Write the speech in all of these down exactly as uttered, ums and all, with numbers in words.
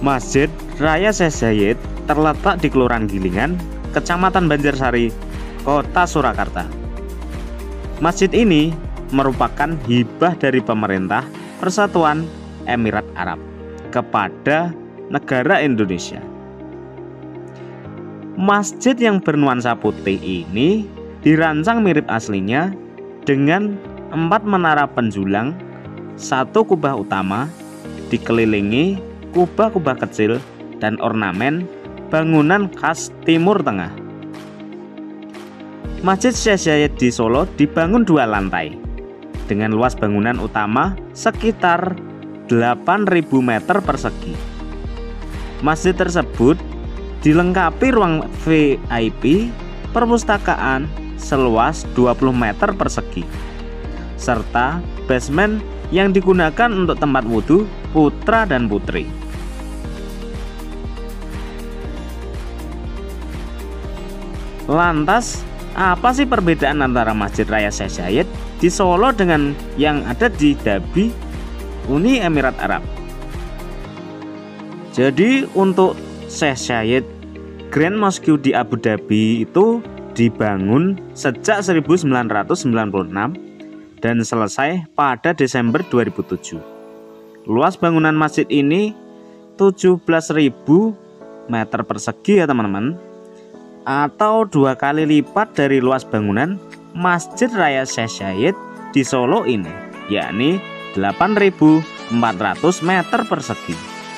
Masjid Raya Syekh Zayed terletak di Kelurahan Gilingan, Kecamatan Banjarsari, Kota Surakarta. Masjid ini merupakan hibah dari pemerintah Persatuan Emirat Arab kepada negara Indonesia. Masjid yang bernuansa putih ini dirancang mirip aslinya dengan empat menara penjulang, satu kubah utama, dikelilingi kubah-kubah kecil dan ornamen bangunan khas Timur Tengah. Masjid Syekh Zayed di Solo dibangun dua lantai dengan luas bangunan utama sekitar delapan ribu meter persegi. Masjid tersebut dilengkapi ruang V I P perpustakaan seluas dua puluh meter persegi serta basement yang digunakan untuk tempat wudhu putra dan putri. Lantas, apa sih perbedaan antara Masjid Raya Syekh Zayed di Solo dengan yang ada di Dhabi, Uni Emirat Arab? Jadi untuk Syekh Zayed Grand Mosque di Abu Dhabi itu dibangun sejak seribu sembilan ratus sembilan puluh enam dan selesai pada Desember dua ribu tujuh. Luas bangunan masjid ini tujuh belas ribu meter persegi ya teman-teman, atau dua kali lipat dari luas bangunan Masjid Raya Syekh Zayed di Solo ini, yakni delapan ribu empat ratus meter persegi.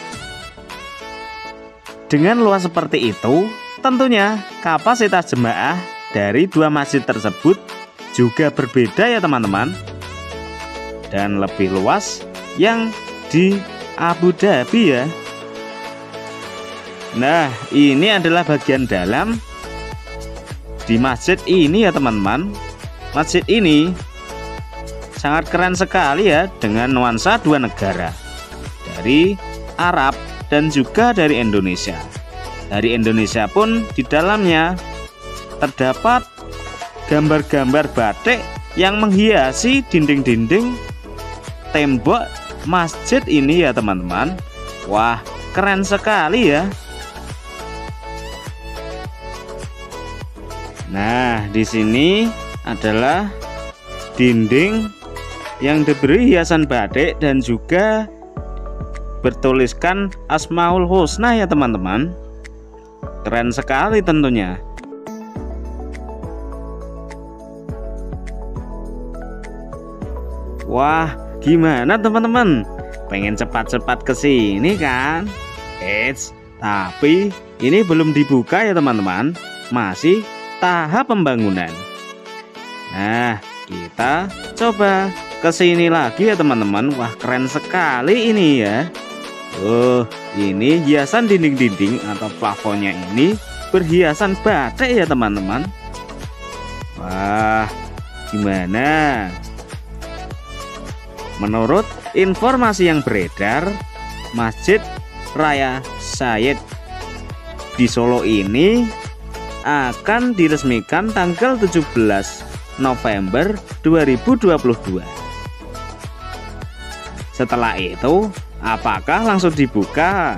Dengan luas seperti itu, tentunya kapasitas jemaah dari dua masjid tersebut juga berbeda ya teman-teman, dan lebih luas yang di Abu Dhabi ya. Nah, ini adalah bagian dalam di masjid ini ya teman-teman. Masjid ini sangat keren sekali ya, dengan nuansa dua negara, dari Arab dan juga dari Indonesia. Dari Indonesia pun di dalamnya terdapat gambar-gambar batik yang menghiasi dinding-dinding tembok masjid ini ya teman-teman. Wah, keren sekali ya. Nah, di sini adalah dinding yang diberi hiasan batik dan juga bertuliskan Asmaul Husna ya teman-teman. Keren sekali tentunya. Wah, gimana teman-teman? Pengen cepat-cepat ke sini kan? Eits, tapi ini belum dibuka ya teman-teman. Masih tahap pembangunan. Nah, kita coba ke sini lagi ya teman-teman. Wah, keren sekali ini ya. Oh, ini hiasan dinding-dinding atau plafonnya ini berhiasan batik ya teman-teman. Wah, gimana? Menurut informasi yang beredar, Masjid Raya Zayed di Solo ini akan diresmikan tanggal tujuh belas November dua ribu dua puluh dua. Setelah itu, apakah langsung dibuka?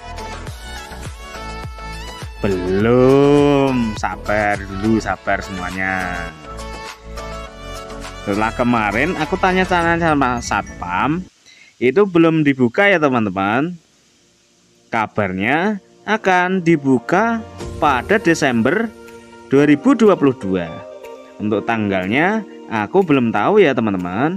Belum, sabar dulu, sabar semuanya. Setelah kemarin aku tanya-tanya sama satpam, itu belum dibuka ya teman-teman. Kabarnya akan dibuka pada Desember dua ribu dua puluh dua. Untuk tanggalnya aku belum tahu ya teman-teman.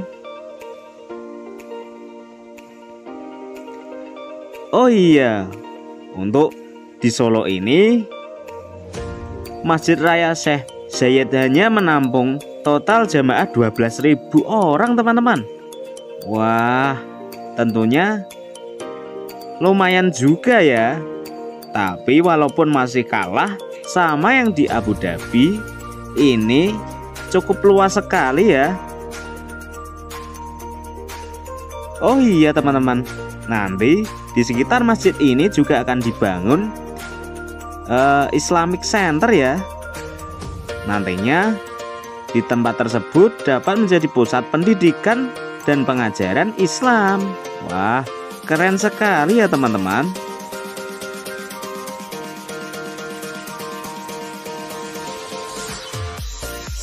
Oh iya, untuk di Solo ini Masjid Raya Syekh Zayed hanya menampung total jamaah dua belas ribu orang teman-teman. Wah, tentunya lumayan juga ya. Tapi walaupun masih kalah sama yang di Abu Dhabi, ini cukup luas sekali ya. Oh iya teman-teman, nanti di sekitar masjid ini juga akan dibangun uh, Islamic Center ya. Nantinya di tempat tersebut dapat menjadi pusat pendidikan dan pengajaran Islam. Wah, keren sekali ya teman-teman.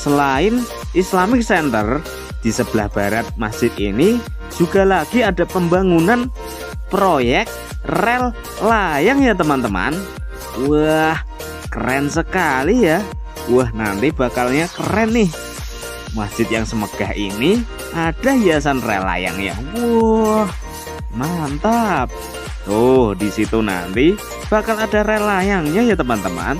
selain Islamic Center, di sebelah barat masjid ini juga lagi ada pembangunan proyek rel layang ya teman-teman. Wah, keren sekali ya. Wah, nanti bakalnya keren nih. Masjid yang semegah ini ada hiasan rel layang ya. Wah, mantap. Tuh, di situ nanti bakal ada rel layangnya ya teman-teman.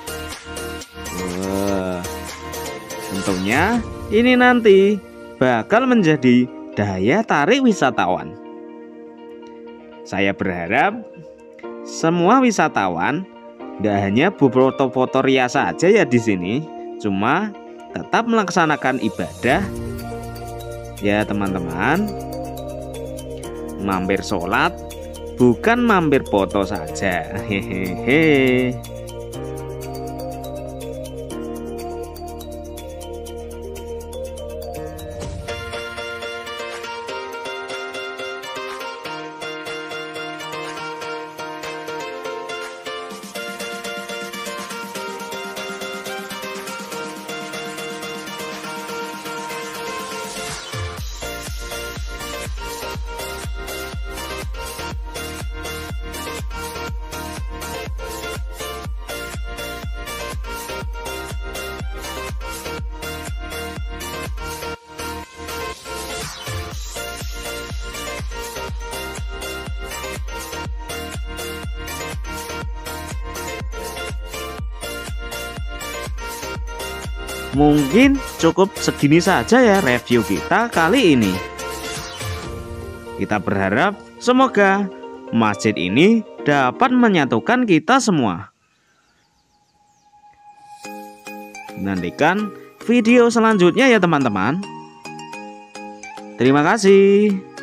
Wah, tentunya ini nanti bakal menjadi daya tarik wisatawan. Saya berharap semua wisatawan nggak hanya foto-foto ria saja ya di sini, cuma tetap melaksanakan ibadah ya teman-teman. Mampir sholat bukan mampir foto saja. Hehehe. Mungkin cukup segini saja ya review kita kali ini. Kita berharap semoga masjid ini dapat menyatukan kita semua. Nantikan video selanjutnya ya teman-teman. Terima kasih.